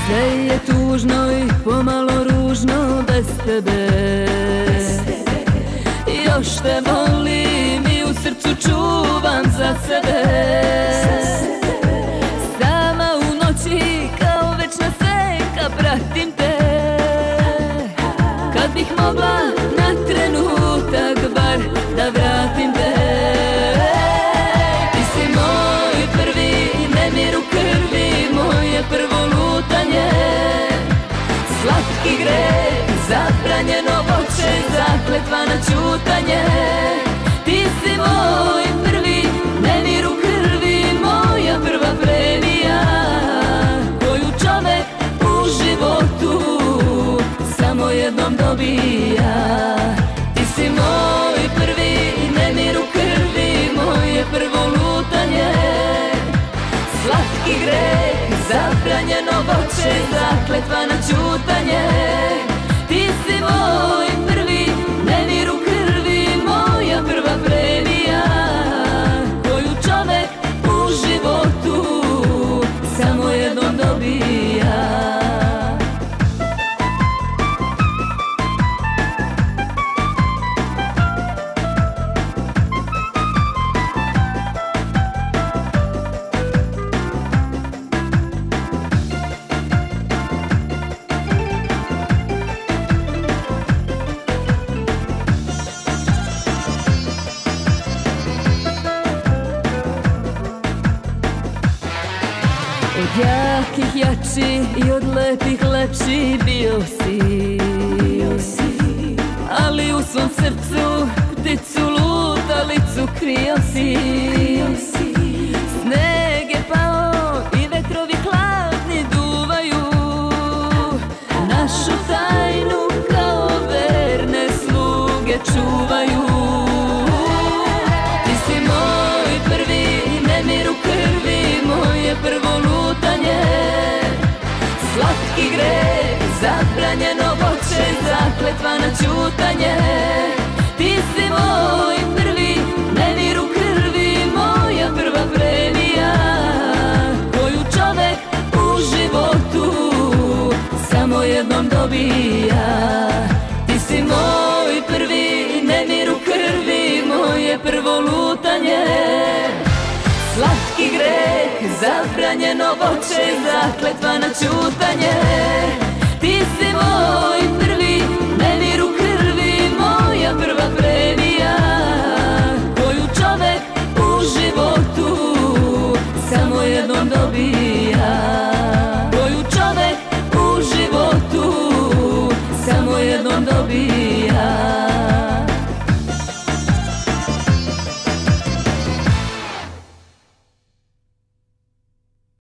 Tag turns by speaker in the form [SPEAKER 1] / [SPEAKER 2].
[SPEAKER 1] Sve je tužno i pomalo ružno bez tebe. Još te volim i u srcu čuvam za sebe. Sama u noći kao večna senka pratim te. Kad bih mogla na trenutak bar da vratim te. Ti si moj prvi nemir u krvi, moje prvo lutanje. Slatki greh, zabranjeno voće, zakletva na ćutanje. Ti si moj prvi nemir u krvi, moja prva premija, koju čovek u životu samo jednom dobija. Ti si moj prvi nemir u krvi, moje prvo lutanje. Slatki greh, zabranjeno voće, zakletva na ćutanje. Ti si moj prvi nemir u krvi, moja prva premija, koju čovek u životu samo jednom dobija. Od jakih jači i od lepih lepši bio si. Ali u svom srcu pticu lutalicu krio si. Sneg je pao i vetrovi hladni duvaju. Našu tajnu kao verne sluge čuvaju. Ti si moj prvi nemir u krvi, moje prvo lutanje. Slatki greh, zabranjeno voće, zakletva na ćutanje. Ti si moj prvi nemir u krvi, moja prva premija, koju čovek u životu samo jednom dobija. Ti si moj prvi nemir u krvi, moje prvo lutanje. Slatki greh, zabranjeno voće, zakletva na ćutanje. Ti si moj prvi